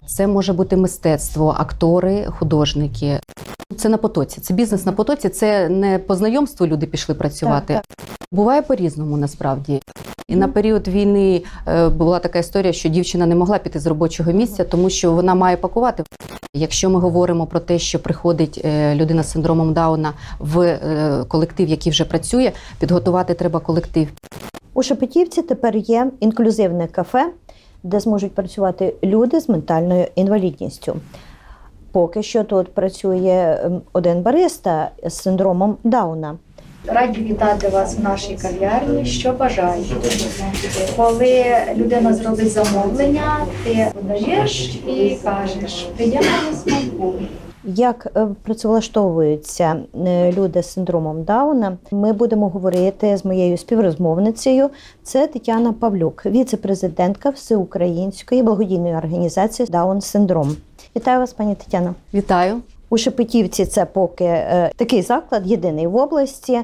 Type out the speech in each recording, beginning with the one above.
Це може бути мистецтво, актори, художники. Це на потоці, це бізнес на потоці, це не по знайомству люди пішли працювати. Так. Буває по-різному насправді. І на період війни була така історія, що дівчина не могла піти з робочого місця, тому що вона має пакувати. Якщо ми говоримо про те, що приходить людина з синдромом Дауна в колектив, який вже працює, підготувати треба колектив. У Шепетівці тепер є інклюзивне кафе, де зможуть працювати люди з ментальною інвалідністю. Поки що тут працює один бариста з синдромом Дауна. Раді вітати вас в нашій кав'ярні. Що бажаєте? Коли людина зробить замовлення, ти подаєш і кажеш, приємного смаку. Як працевлаштовуються люди з синдромом Дауна, ми будемо говорити з моєю співрозмовницею. Це Тетяна Павлюк, віце-президентка Всеукраїнської благодійної організації «Даун-синдром». Вітаю вас, пані Тетяно. Вітаю. У Шепетівці це поки такий заклад, єдиний в області.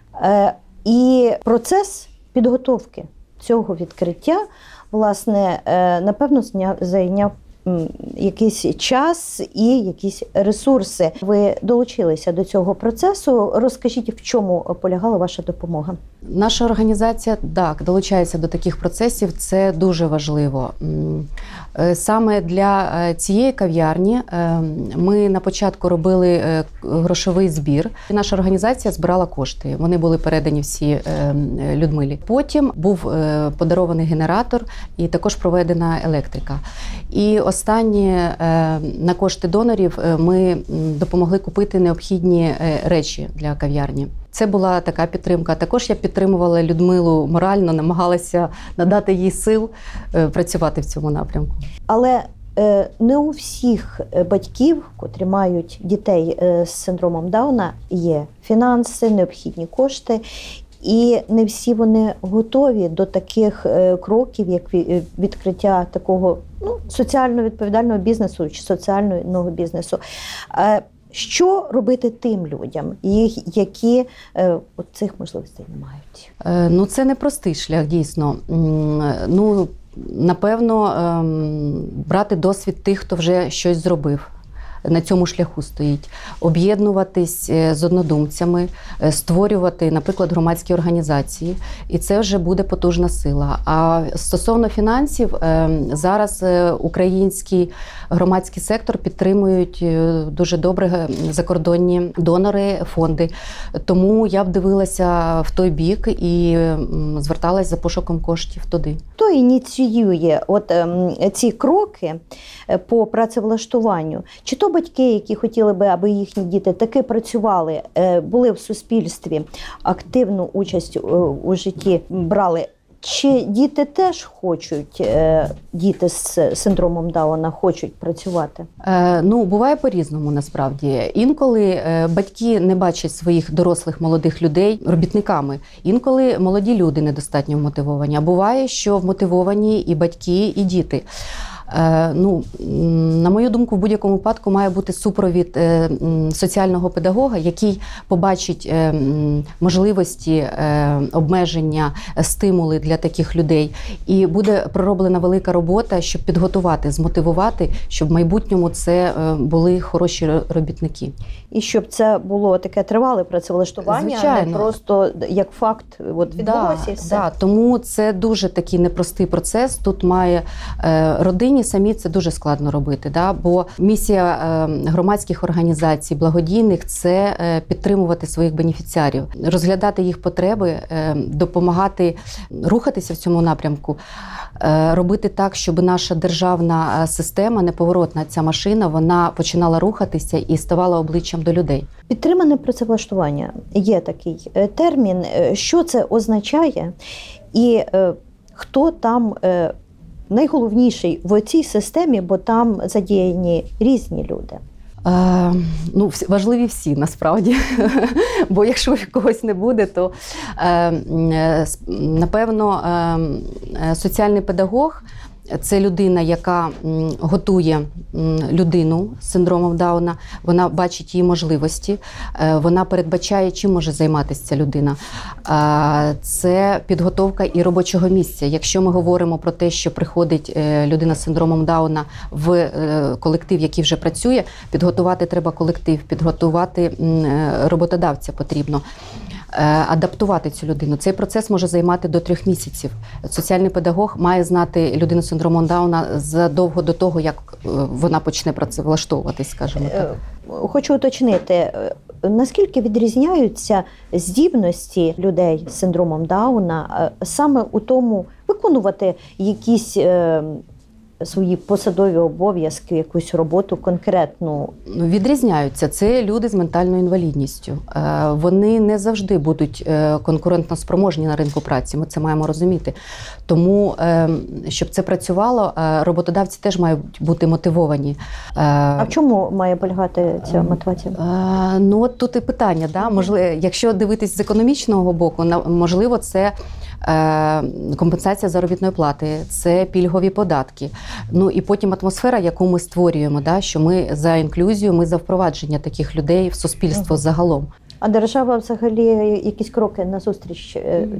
І процес підготовки цього відкриття, власне, напевно, зайняв якийсь час і якісь ресурси. Ви долучилися до цього процесу. Розкажіть, в чому полягала ваша допомога? Наша організація, так, долучається до таких процесів, це дуже важливо. Саме для цієї кав'ярні ми на початку робили грошовий збір. Наша організація збирала кошти, вони були передані всі Людмилі. Потім був подарований генератор і також проведена електрика. І останнє на кошти донорів ми допомогли купити необхідні речі для кав'ярні. Це була така підтримка. Також я підтримувала Людмилу морально, намагалася надати їй сил працювати в цьому напрямку. Але не у всіх батьків, котрі мають дітей з синдромом Дауна, є фінанси, необхідні кошти. І не всі вони готові до таких кроків, як відкриття такого соціально відповідального бізнесу чи соціального бізнесу. Що робити тим людям, які цих можливостей не мають? Це непростий шлях, дійсно. Напевно, брати досвід тих, хто вже щось зробив. На цьому шляху стоїть. Об'єднуватись з однодумцями, створювати, наприклад, громадські організації. І це вже буде потужна сила. А стосовно фінансів, зараз український громадський сектор підтримують дуже добре закордонні донори, фонди. Тому я б дивилася в той бік і зверталась за пошуком коштів туди. Хто ініціює ці кроки по працевлаштуванню? Чи то батьки, які хотіли би, аби їхні діти таки працювали, були в суспільстві, активну участь у житті брали? Чи діти теж хочуть, діти з синдромом Дауна хочуть працювати? Буває по-різному насправді. Інколи батьки не бачать своїх дорослих молодих людей робітниками. Інколи молоді люди недостатньо вмотивовані. А буває, що вмотивовані і батьки, і діти. На мою думку, в будь-якому випадку має бути супровід соціального педагога, який побачить можливості, обмеження, стимули для таких людей. І буде пророблена велика робота, щоб підготувати, змотивувати, щоб в майбутньому це були хороші робітники. І щоб це було таке тривале працевлаштування, звичайно, не просто як факт відбулося і все. Да, тому це дуже такий непростий процес. Тут має родині самі це дуже складно робити, бо місія громадських організацій, благодійних – це підтримувати своїх бенефіціарів, розглядати їх потреби, допомагати рухатися в цьому напрямку, робити так, щоб наша державна система, неповоротна ця машина, вона починала рухатися і ставала обличчям до людей. Підтримане працевлаштування – є такий термін. Що це означає і хто там найголовніший в цій системі, бо там задіяні різні люди? Важливі всі, насправді. Бо якщо когось не буде, то, напевно, соціальний педагог Це людина, яка готує людину з синдромом Дауна, вона бачить її можливості, вона передбачає, чим може займатися ця людина. Це підготовка і робочого місця. Якщо ми говоримо про те, що приходить людина з синдромом Дауна в колектив, який вже працює, підготувати треба колектив, підготувати роботодавця потрібно. Адаптувати цю людину. Цей процес може займати до 3 місяців. Соціальний педагог має знати людину з синдромом Дауна задовго до того, як вона почне працевлаштовуватись, скажімо так. Хочу уточнити, наскільки відрізняються здібності людей з синдромом Дауна саме у тому виконувати якісь свої посадові обов'язки, якусь роботу конкретну? Відрізняються. Це люди з ментальною інвалідністю. Вони не завжди будуть конкурентно спроможні на ринку праці, ми це маємо розуміти. Тому, щоб це працювало, роботодавці теж мають бути мотивовані. А в чому має полягати ця мотивація? Ну, от тут і питання. Да? Можливо, якщо дивитись з економічного боку, можливо, це компенсація заробітної плати, це пільгові податки. Ну і потім атмосфера, яку ми створюємо, да, що ми за інклюзію, ми за впровадження таких людей в суспільство загалом. А держава взагалі якісь кроки назустріч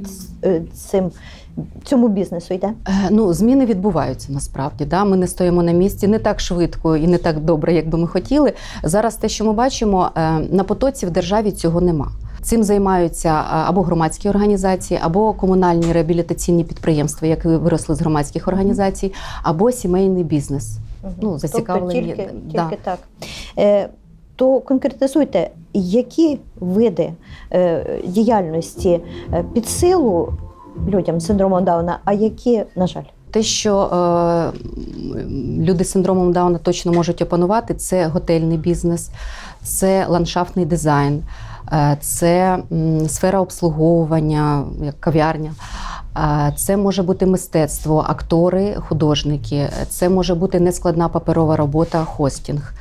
цьому бізнесу йде? Ну, зміни відбуваються насправді. Да? Ми не стоїмо на місці не так швидко і не так добре, як би ми хотіли. Зараз те, що ми бачимо, на потоці в державі цього нема. Цим займаються або громадські організації, або комунальні реабілітаційні підприємства, які виросли з громадських організацій, або сімейний бізнес. Ну, зацікавлені. Тобто тільки так. То конкретизуйте, які види діяльності під силу людям з синдромом Дауна, а які, на жаль? Те, що люди з синдромом Дауна точно можуть опанувати, це готельний бізнес, це ландшафтний дизайн, це сфера обслуговування, як кав'ярня. Це може бути мистецтво, актори, художники, це може бути нескладна паперова робота, хостінг.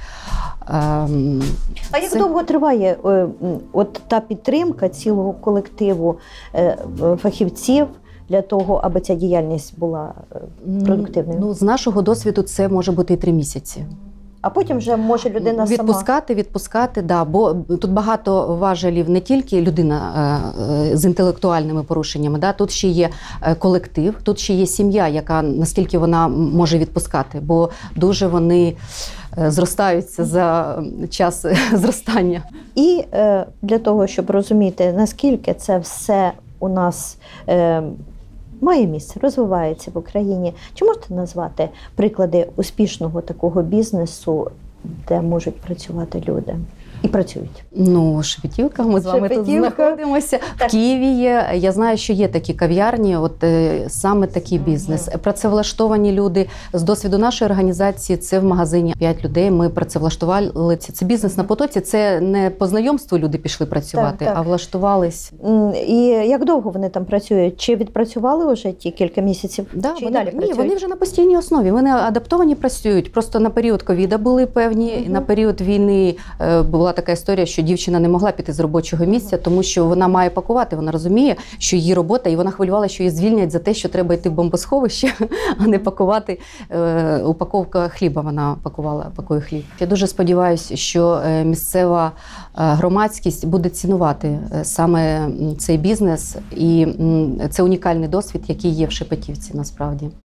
А як довго триває от та підтримка цілого колективу фахівців для того, аби ця діяльність була продуктивною? Ну, з нашого досвіду це може бути і 3 місяці. А потім вже може людина відпускати, да, бо тут багато важелів, не тільки людина з інтелектуальними порушеннями, да, тут ще є колектив, тут ще є сім'я, яка наскільки вона може відпускати, бо дуже вони зростаються за час зростання. І для того, щоб розуміти, наскільки це все у нас має місце, розвивається в Україні. Чи можете назвати приклади успішного такого бізнесу, де можуть працювати люди? І працюють. Ну, Шепетівка, ми з вами тут знаходимося. Так. В Києві є, я знаю, що є такі кав'ярні, от саме такий бізнес. Працевлаштовані люди. З досвіду нашої організації, це в магазині 5 людей, ми працевлаштували. Це бізнес на потоці, це не по знайомству люди пішли працювати, так. А влаштувались. І як довго вони там працюють? Чи відпрацювали вже ті кілька місяців? Да, вони вже на постійній основі, вони адаптовані працюють. Просто на період ковіда були певні, на період війни була така історія, що дівчина не могла піти з робочого місця, тому що вона має пакувати, вона розуміє, що її робота, і вона хвилювала, що її звільнять за те, що треба йти в бомбосховище, а не пакувати. Упаковка хліба вона пакує хліб. Я дуже сподіваюся, що місцева громадськість буде цінувати саме цей бізнес, і це унікальний досвід, який є в Шепетівці насправді.